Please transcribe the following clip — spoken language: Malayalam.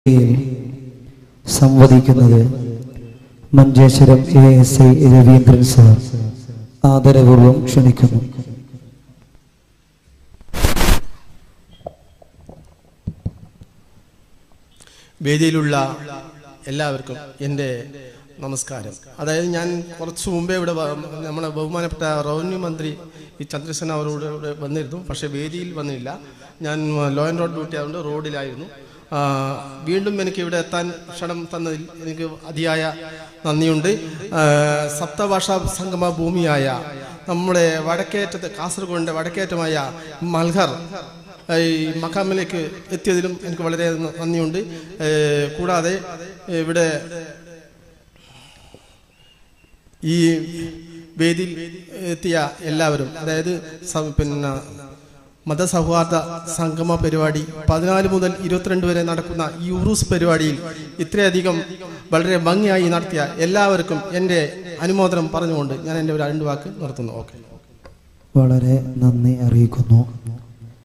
സംവദിക്കുന്നത് മഞ്ചേശ്വരം ASI രവീന്ദ്രൻ സാർ ആദരപൂർവ്വം ക്ഷണിക്കുന്നു. വേദിയിലുള്ള എല്ലാവർക്കും എൻ്റെ നമസ്കാരം. അതായത് ഞാൻ കുറച്ച് മുമ്പേ ഇവിടെ നമ്മളെ ബഹുമാനപ്പെട്ട റവന്യൂ മന്ത്രി ചന്ദ്രസേന അവരോട് ഇവിടെ വന്നിരുന്നു. പക്ഷേ വേദിയിൽ വന്നില്ല. ഞാൻ ലോ ആൻഡ് റോഡ് ഡ്യൂട്ടി ആയതുകൊണ്ട് റോഡിലായിരുന്നു. വീണ്ടും എനിക്ക് ഇവിടെ എത്താൻ ക്ഷണം തന്നതിൽ എനിക്ക് അതിയായ നന്ദിയുണ്ട്. സപ്തഭാഷാ സംഗമ ഭൂമിയായ നമ്മുടെ വടക്കേറ്റത്ത് കാസർഗോഡിൻ്റെ വടക്കേറ്റമായ മൽഹർ ഈ മഖാമിലേക്ക് എത്തിയതിലും എനിക്ക് വളരെ നന്ദിയുണ്ട്. കൂടാതെ ഇവിടെ ഈ വേദിയിൽ എത്തിയ എല്ലാവരും, അതായത് പിന്നെ മതസൗഹാർദ്ദ സംഗമ പരിപാടി 14 മുതൽ 22 വരെ നടക്കുന്ന ഈ ഉറൂസ് പരിപാടിയിൽ ഇത്രയധികം വളരെ ഭംഗിയായി നടത്തിയ എല്ലാവർക്കും എൻ്റെ അനുമോദനം പറഞ്ഞുകൊണ്ട് ഞാൻ എൻ്റെ ഒരു 2 വാക്ക് നിർത്തുന്നു. ഓക്കെ, വളരെ നന്ദി അറിയിക്കുന്നു.